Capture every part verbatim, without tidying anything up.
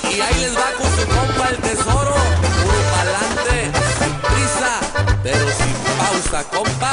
Y ahí les va con su compa el tesoro, puro pa'lante, sin prisa, pero sin pausa, compa.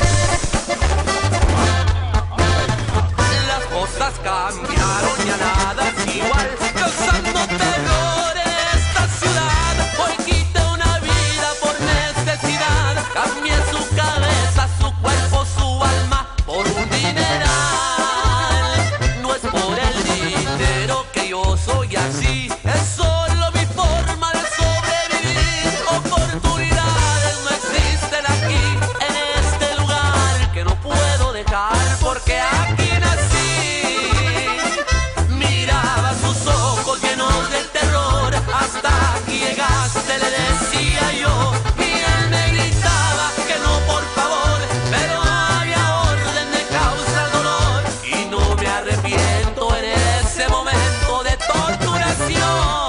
Las cosas cambiaron, ya nada es igual, causando terror en esta ciudad. Hoy quité una vida por necesidad, cambié su cabeza, su cuerpo, su alma por un dineral. No es por el dinero que yo soy así, es solo mi forma de sobrevivir. Oportunidades no existen aquí, en este lugar que no puedo dejar, porque aquí nací. Miraba sus ojos llenos de terror, hasta aquí llegaste, le decía yo, y él me gritaba que no, por favor, pero había orden de causa el dolor, y no me arrepiento en ese momento de torturación.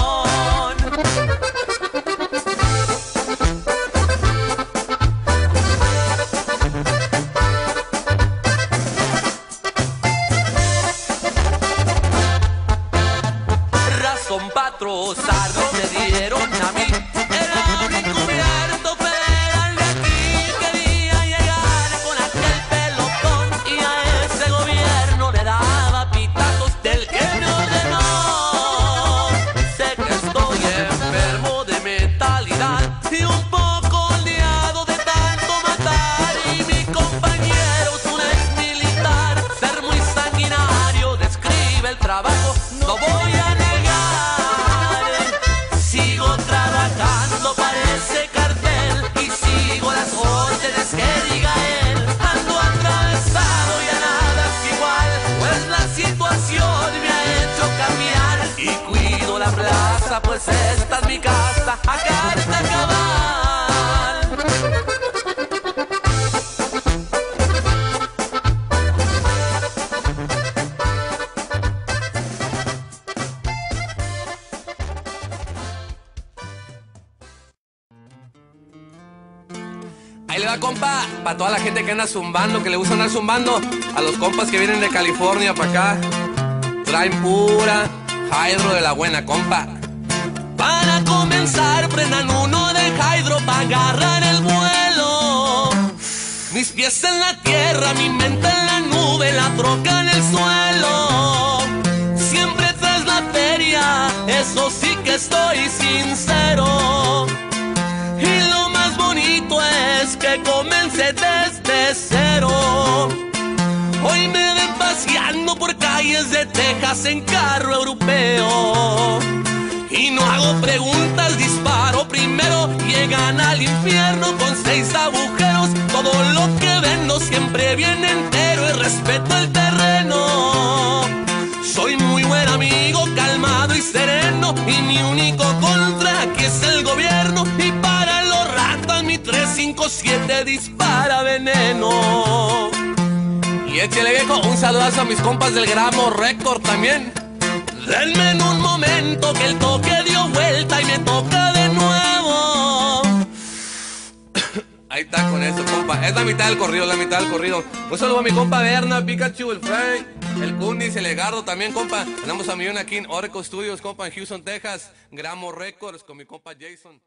Razón para trozarlo me dieron a mí, era un encubierto federal de aquí. Quería llegar con aquel pelotón y a ese gobierno le daba pitazos del que me ordenó. Sé que estoy enfermo de mentalidad y un poco liado de tanto matar, y mi compañero es un ex militar, ser muy sanguinario describe el trabajo, no voy a negar. Sigo trabajando para ese cartel y sigo las órdenes que diga él. Ando atravesado, ya nada es igual, pues la situación me ha hecho cambiar, y cuido la plaza, pues esta es mi casa, a carta cabal. Ahí le va, compa, para toda la gente que anda zumbando, que le gusta andar zumbando, a los compas que vienen de California para acá, traen pura hydro de la buena, compa. Para comenzar, prendan uno de hydro para agarrar el vuelo. Mis pies en la tierra, mi mente en la nube, la troca en el suelo. Siempre tras la feria, eso sí que estoy sincero. Y lo más bonito es que comencé desde cero. Hoy me ven paseando por calles de Texas en carro europeo. Y no hago preguntas, disparo primero. Llegan al infierno con seis agujeros. Todo lo que vendo siempre viene entero y respeto el terreno. Soy muy buen amigo, calmado y sereno, y mi único contra aquí es el gobierno. Y para los ratas mi tres cinco siete dispara veneno. Y échale, viejo, un saludazo a mis compas del Gramo Record también. Denme en un momento que el toque dio vuelta y me toca de nuevo. Ahí está con eso, compa. Es la mitad del corrido, la mitad del corrido. Un saludo a mi compa Berna, Pikachu, el Frank, el Kundis, el Egardo también, compa. Andamos a millón aquí en Oracle Studios, compa, en Houston, Texas. Gramo Records con mi compa Jason.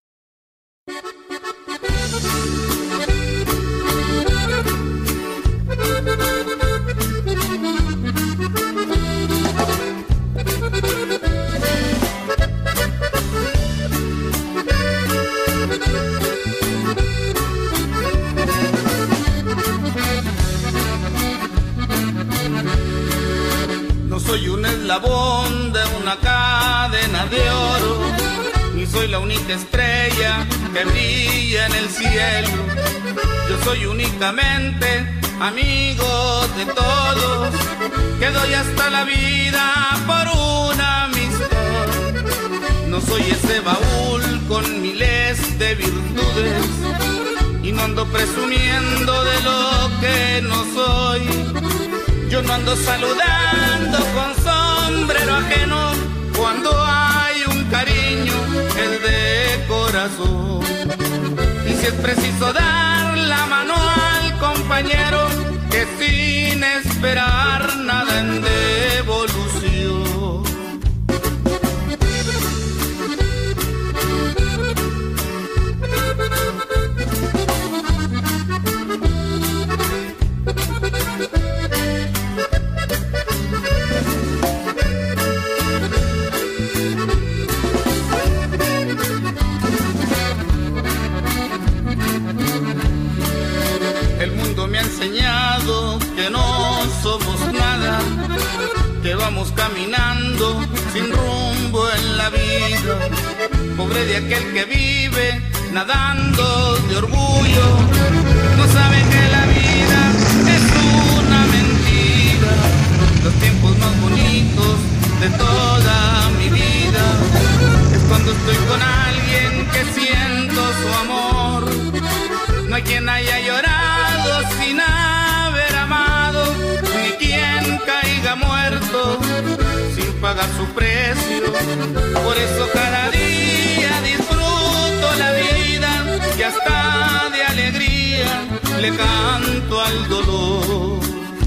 No soy un eslabón de una cadena de oro, ni soy la única estrella que brilla en el cielo. Yo soy únicamente amigo de todos, que doy hasta la vida por una amistad. No soy ese baúl con miles de virtudes, y no ando presumiendo de lo que no soy. Yo no ando saludando con sombrero ajeno, cuando hay un cariño es de corazón. Y si es preciso dar la mano al compañero, que sin esperar nada en devolución. que vamos caminando sin rumbo en la vida. Pobre de aquel que vive nadando de orgullo, no sabe que la vida es una mentira. Los tiempos más bonitos de toda mi vida es cuando estoy con alguien que siento su amor. No hay quien haya llorado sin haber amado, ni quien caiga muerto sin pagar su precio. Por eso cada día disfruto la vida y hasta de alegría le canto al dolor.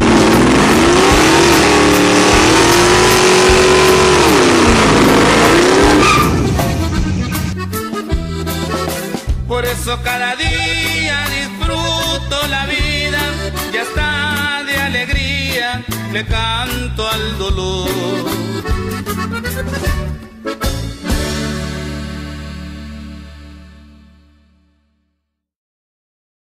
Por eso cada día disfruto la vida y hasta de alegría le canto al dolor.